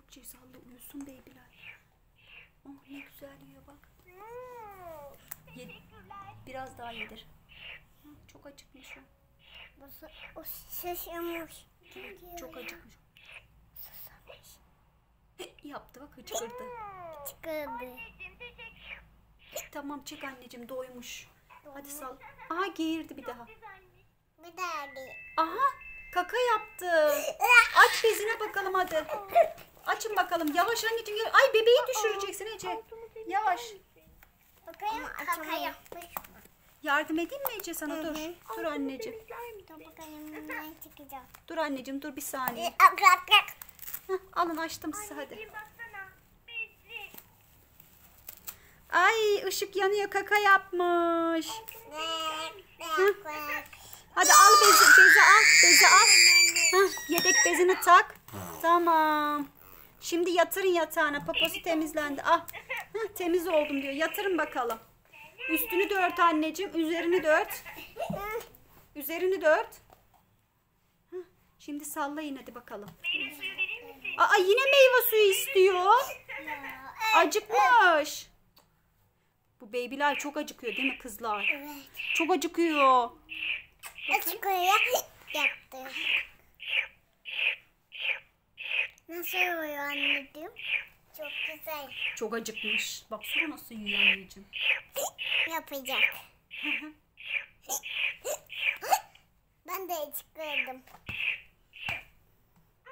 Cezalı uyusun babyler. Oh ne güzel yiyor bak. Biraz daha yedir. Çok acıkmış o. O şaşırmış. Çok acıkmış. Yaptı bak, hıçkırdı. Çıkardı. Tamam çek anneciğim, doymuş. Hadi sal. Aha geğirdi bir daha. Bir daha değil. Aha kaka yaptı. Aç bezine bakalım hadi. Açın bakalım. Yavaş anneciğim. Ay bebeği düşüreceksin Ece. Yavaş. Bakayım kaka yapmış mı? Yardım edeyim mi Ece sana? Dur. Dur anneciğim. Dur bakayım ne çıkacak. Dur anneciğim, dur bir saniye. Heh, alın açtım size hadi. Ay ışık yanıyor, kaka yapmış. Hadi al bezi al. Bezi al. Heh, yedek bezini tak. Tamam. Şimdi yatırın yatağına. Poposu temizlendi. Ah. Heh, temiz oldum diyor. Yatırın bakalım. Üstünü de ört anneciğim. Üzerini de ört. Üzerini de ört. Heh, şimdi sallayın hadi bakalım. Aa yine meyve suyu istiyor. Acıkmış. Bu babyler çok acıkıyor değil mi kızlar? Evet. Çok acıkıyor. Açıkıyor. Yaptım. Nasıl oluyor anneciğim? Çok güzel. Çok acıkmış. Baksana nasıl yiyor anneciğim. Yapacak. Ben de çıkardım.